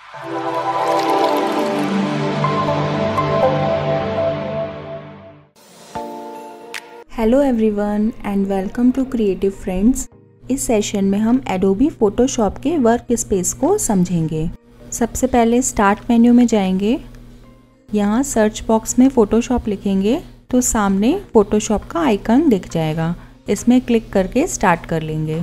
Hello everyone and welcome to creative friends. इस session में हम एडोबी फोटोशॉप के वर्क स्पेस को समझेंगे। सबसे पहले स्टार्ट मेन्यू में जाएंगे। यहाँ सर्च बॉक्स में फ़ोटोशॉप लिखेंगे तो सामने फ़ोटोशॉप का आइकन दिख जाएगा। इसमें क्लिक करके स्टार्ट कर लेंगे।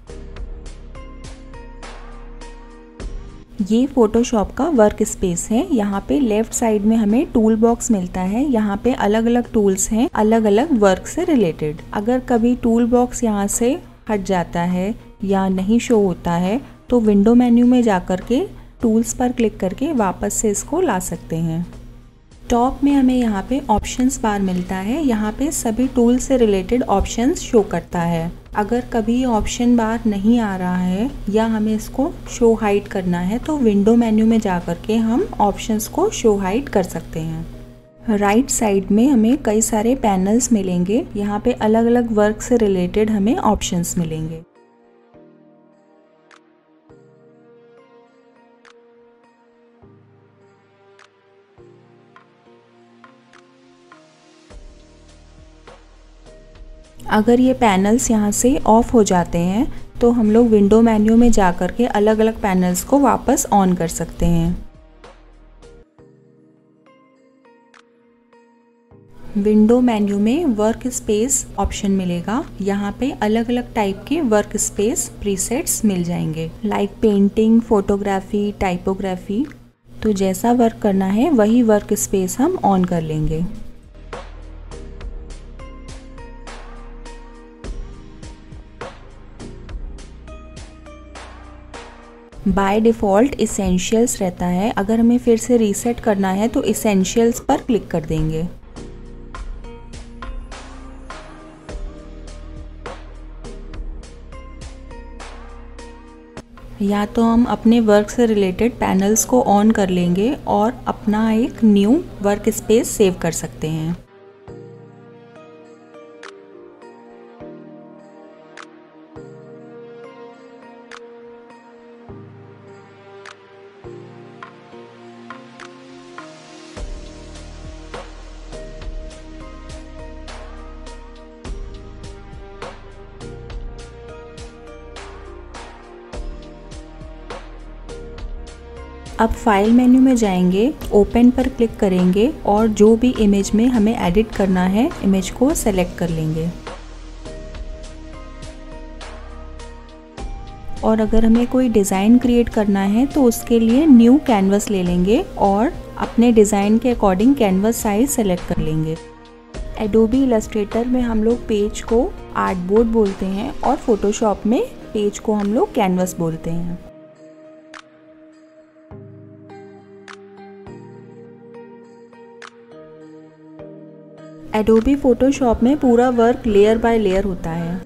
ये फ़ोटोशॉप का वर्क स्पेस है। यहाँ पे लेफ़्ट साइड में हमें टूल बॉक्स मिलता है। यहाँ पे अलग अलग टूल्स हैं, अलग अलग वर्क से रिलेटेड। अगर कभी टूल बॉक्स यहाँ से हट जाता है या नहीं शो होता है तो विंडो मेन्यू में जाकर के टूल्स पर क्लिक करके वापस से इसको ला सकते हैं। टॉप में हमें यहाँ पे ऑप्शंस बार मिलता है। यहाँ पे सभी टूल से रिलेटेड ऑप्शंस शो करता है। अगर कभी ऑप्शन बार नहीं आ रहा है या हमें इसको शो हाइड करना है तो विंडो मेन्यू में जाकर के हम ऑप्शंस को शो हाइड कर सकते हैं। राइट साइड में हमें कई सारे पैनल्स मिलेंगे। यहाँ पे अलग अलग वर्क से रिलेटेड हमें ऑप्शंस मिलेंगे। अगर ये पैनल्स यहाँ से ऑफ हो जाते हैं तो हम लोग विंडो मेन्यू में जाकर के अलग अलग पैनल्स को वापस ऑन कर सकते हैं। विंडो मेन्यू में वर्क स्पेस ऑप्शन मिलेगा। यहाँ पे अलग अलग टाइप के वर्क स्पेस प्रीसेट्स मिल जाएंगे, लाइक पेंटिंग, फोटोग्राफी, टाइपोग्राफी। तो जैसा वर्क करना है वही वर्क स्पेस हम ऑन कर लेंगे। बाय डिफ़ॉल्ट इसेंशियल्स रहता है। अगर हमें फिर से रीसेट करना है तो इसेंशियल्स पर क्लिक कर देंगे। या तो हम अपने वर्क से रिलेटेड पैनल्स को ऑन कर लेंगे और अपना एक न्यू वर्क स्पेस सेव कर सकते हैं। अब फाइल मेन्यू में जाएंगे, ओपन पर क्लिक करेंगे और जो भी इमेज में हमें एडिट करना है इमेज को सेलेक्ट कर लेंगे। और अगर हमें कोई डिज़ाइन क्रिएट करना है तो उसके लिए न्यू कैनवस ले लेंगे और अपने डिज़ाइन के अकॉर्डिंग कैनवस साइज सेलेक्ट कर लेंगे। एडोबी इलस्ट्रेटर में हम लोग पेज को आर्टबोर्ड बोलते हैं और फोटोशॉप में पेज को हम लोग कैनवस बोलते हैं। एडोबी फोटोशॉप में पूरा वर्क लेयर बाय लेयर होता है।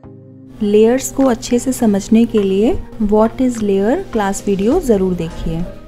लेयर्स को अच्छे से समझने के लिए what is layer class video ज़रूर देखिए।